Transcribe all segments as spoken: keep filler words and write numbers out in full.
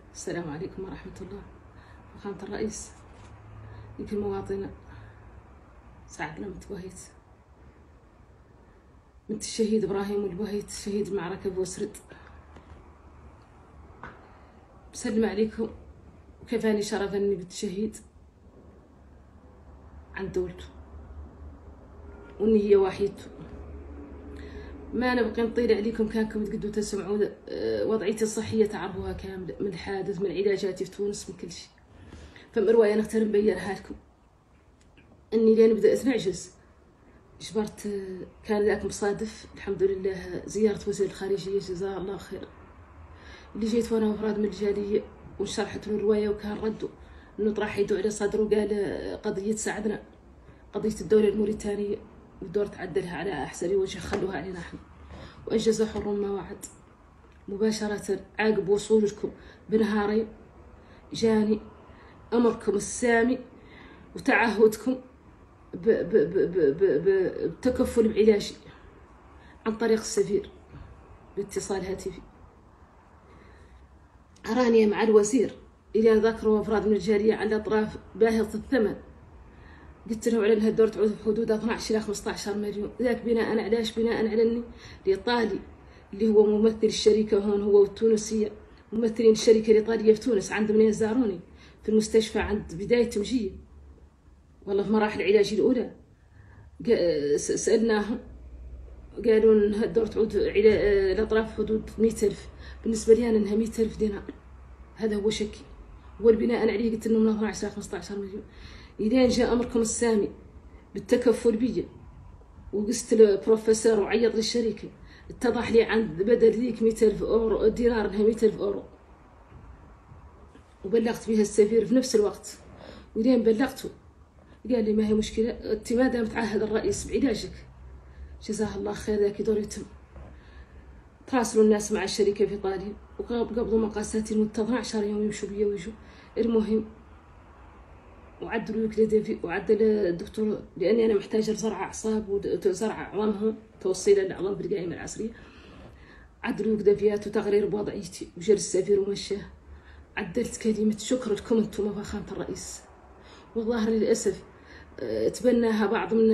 السلام عليكم ورحمة الله. فخامة الرئيس، يمكن مواطنة سعدنا متوهيت بنت الشهيد إبراهيم والبوهيت شهيد المعركة بوسرد. بسلم عليكم وكفاني شرفا اني بنت شهيد عن دولته واني هي وحيدته. ما نبقى نطيل عليكم، كانكم تقدروا تسمعوا وضعيتي الصحية تعرفوها كاملة، من الحادث، من علاجاتي في تونس، من كل شيء. فمن رواية نختار نبينها لكم اني لين بدأت نعجز جبرت. كان ذاك مصادف الحمد لله زيارة وزير الخارجية جزاه الله خير، اللي جيت وانا وفراد من الجالية وشرحت له الرواية، وكان ردوا انه طرح يدو على صدره وقال قضية سعدنا، قضية الدولة الموريتانية والدور تعدلها على احسن وجه، خلوها علينا احنا. وانجز حر ما وعد. مباشرة عقب وصولكم بنهارين جاني امركم السامي وتعهدكم بالتكفل بعلاجي عن طريق السفير باتصال هاتفي. أراني مع الوزير إلى ذكروا أفراد من الجالية على أطراف باهظة الثمن. قلت له على أنها الدور تعود في حدود اثناش إلى خمسطاش مليون. ذاك بناء على إيش؟ بناء على أني الإيطالي اللي هو ممثل الشركة هون هو والتونسية ممثلين الشركة الإيطالية في تونس عندهم يزاروني في المستشفى عند بداية توجيه، والله في مراحل العلاج الأولى. سألناهم قالوا إنها الدور تعود إلى الأطراف حدود مئة ألف. بالنسبة لي أنا إنها مئة ألف دينار، هذا هو شكي. والبناء عليه قلت إنه من اثناش إلى خمسطاش مليون. إلين جاء أمركم السامي بالتكفل بي، وقست البروفيسور وعيط للشركة، اتضح لي عند بدل ذيك مئة ألف أورو دينار إنها مئة ألف أورو، وبلغت بها السفير في نفس الوقت. ولين بلغته قال لي ما هي مشكلة، انت ما دام تعهد الرئيس بعلاجك جزاه الله خير ذاك يدور يتم. تواصلوا الناس مع الشركة في ايطاليا وقبضوا مقاساتي لمدة اثناش يوم يمشوا بيا ويجوا. المهم وعدلوا الكليديفي وعدل الدكتور، لاني انا محتاجة لزرع اعصاب وزرع عظامهم، توصيلا للعظام بالقائمة العصرية. عدلوا كدافيات وتقرير بوضعيتي، وجا السفير ومشاه. عدلت كلمة شكر لكم انتم فخامة الرئيس، والظاهر للأسف تبناها بعض من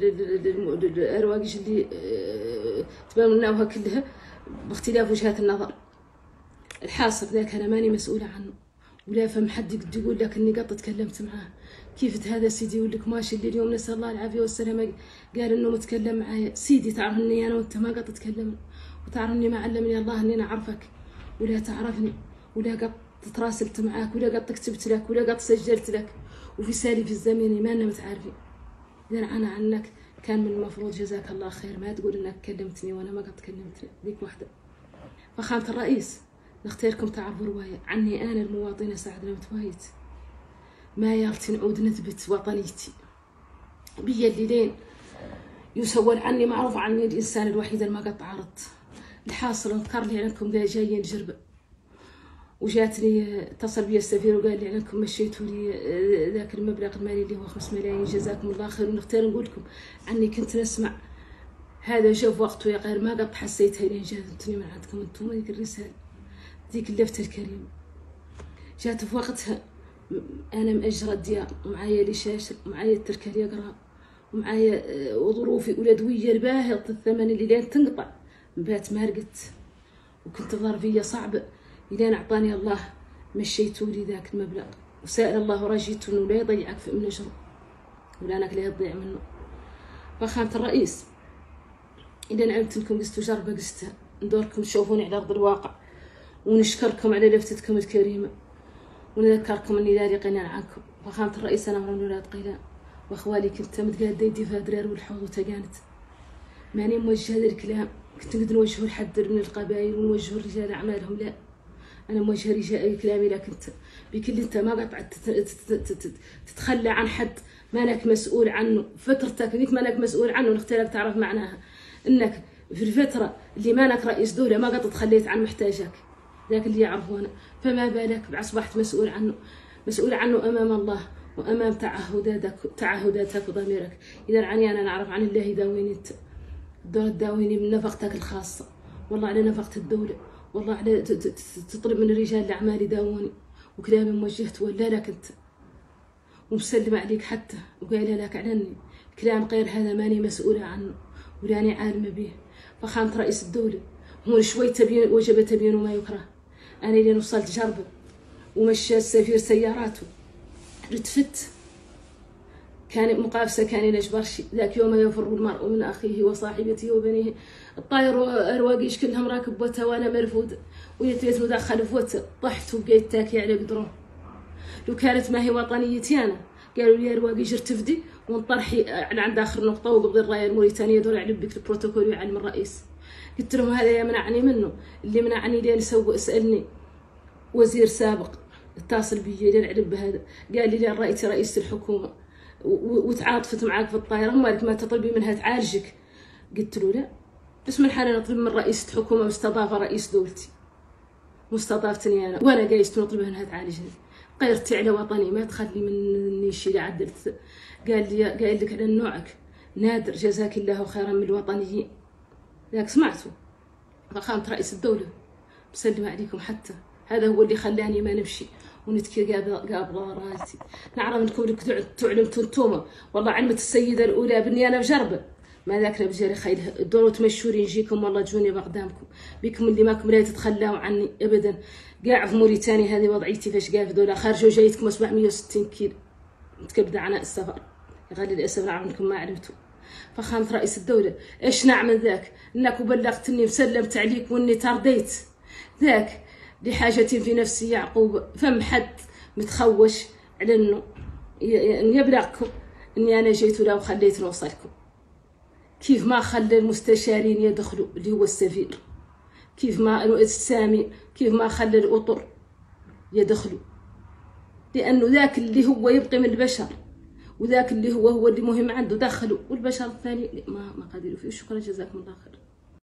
الأرواقج اللي تبناوها كلها باختلاف وجهات النظر. الحاصل ذاك أنا ماني مسؤولة عنه، ولا فهم حد يقدر يقول لك إني قط تكلمت معاه. كيف هذا سيدي يقول لك ماشي اللي اليوم نسأل الله العافية والسلامة قال إنه متكلم معايا. سيدي تعرف إني أنا وأنت ما قط تكلمنا، وتعرف إني ما علمني الله إني أنا أعرفك ولا تعرفني، ولا قط تراسلت معاك، ولا قط كتبت لك، ولا قط سجلت لك، وفي سالف الزمن ما لنا متعارفين. إذا أنا عنك كان من المفروض جزاك الله خير ما تقول إنك كلمتني وأنا ما قد كلمتني. ذيك واحدة. فخامة الرئيس، نختاركم تعرفوا رواية عني أنا المواطنة سعدنا متوهيت، ما يالتي نعود نثبت وطنيتي بيا اللي لين يسول عني معروف عني الإنسان الوحيد اللي ما قد تعارضت. الحاصل انذكر لي عنكم ذا جايين جربة، وجاتني اتصل بي السفير وقال لي عنكم مشيتوا لي ذاك المبلغ المالي اللي هو خمس ملايين جزاكم الله خير. ونختار نقول لكم عني كنت نسمع هذا جا في وقته يا غير ما قد حسيتها لين جاتني من عندكم انتم ذيك الرسالة، ذيك اللفتة الكريمة جات في وقتها. انا مأجرة الديار ومعايا لي شاشة ومعايا التركة يقرا ومعايا وظروفي ولادوية الباهظة الثمن اللي لين تنقطع بات ما رقدت، وكنت ظرفية صعبة. إلين أعطاني الله مشيتوا لي ذاك المبلغ، وسائل الله ورجيت إنه لا يضيعك في من أجره ولا أنك لا يضيع منه. فخامة الرئيس، إلين علمت إنكم قستوا جربة قستها، ندوركم تشوفوني على أرض الواقع، ونشكركم على لفتتكم الكريمة، ونذكركم إني لا غنى عنكم. فخامة الرئيس، أنا من ولاد قيلان وأخوالي كنت متقادة يدي في درار والحوض وتقانت، ماني موجهة هذا الكلام كنت نقدر نوجهه لحد من القبائل ونوجهه لرجال أعمالهم، لا أنا موجهة رجال كلامي لك أنت بكل أنت ما قطعت تتخلى عن حد مالك مسؤول عنه. فترتك ذيك مالك مسؤول عنه، نختارك تعرف معناها إنك في الفترة اللي مالك رئيس دولة ما قد تخليت عن محتاجك، ذاك اللي يعرفونه. فما بالك أصبحت مسؤول عنه، مسؤول عنه أمام الله وأمام تعهداتك تعهداتك وضميرك. إذا عني أنا نعرف عن الله يداويني أنت، الدور تداويني من نفقتك الخاصة، والله على نفقة الدولة والله على تطلب من رجال الأعمال يداووني، وكلامي موجهت ولا لك أنت، ومسلمة عليك حتى، وقايلة لك عني كلام غير هذا ماني مسؤولة عنه ولاني عالمة به. فخامة رئيس الدولة هون شوي تبين وجب تبين ما يكره. أنا لين وصلت جربة ومشى السفير سياراته رتفت، كان مقافسة كان ينجبر شي ذاك يوم يفر المرء من أخيه وصاحبته وبنيه. الطاير أرواقيش كلهم راكب وتا وأنا مرفود ويتيت مدخل في وتا، طحت وبقيت تاكي على قدرون. لو كانت ما هي وطنيتي أنا قالوا لي أرواقيش ارتفدي ونطرحي عند آخر نقطة وقبضي الراية الموريتانية دور يعلم بك البروتوكول ويعلم الرئيس. قلت لهم هذا يمنعني منه، اللي منعني لين سوى اسألني وزير سابق اتصل بي لين علم بهذا، قال لي لين رأيتي رئيس الحكومة وتعاطفت معاك في الطائرة مالك ما تطلبي منها تعالجك. قلت له لا، بس من حال نطلب من رئيسة حكومة مستضافة رئيس دولتي، مستضافتني أنا وأنا جايست نطلب منها تعالجني، غيرتي على وطني ما تخلي مني شي اللي عدلت. قال لي قال لك على نوعك نادر جزاك الله خيرا من الوطنيين. ذاك سمعته فخامة رئيس الدولة مسلمة عليكم حتى، هذا هو اللي خلاني ما نمشي ونتكي قابضة راسي. نعرف انكم لك تعلمتوا انتوما، والله علمت السيدة الأولى بني أنا بجربة ما ذاك بجري خيل دوروا تمشوري نجيكم والله تجوني بقدامكم بكم اللي ماكم لا تتخلاوا عني أبدا. قاع في موريتانيا هذه وضعيتي فاش قاع في دولة خارجوا جايتكم سبعمية وستين كيلو متكبدة عناء السفر. غالي للأسف نعرف انكم ما علمتوا. فخامة رئيس الدولة ايش نعمل ذاك انك بلغتني وسلمت عليك واني ترضيت ذاك لحاجة في نفسي يعقوب فم حد متخوش على انه يبلغكم اني انا جيت ولا وخليت نوصلكم. كيف ما خلى المستشارين يدخلوا اللي هو السفير، كيف ما السامي، كيف ما خلى الأطر يدخلوا، لأنه ذاك اللي هو يبقي من البشر وذاك اللي هو هو اللي مهم عنده دخلوا، والبشر الثاني ما ما قادروا فيه. شكرا جزاكم الله خير.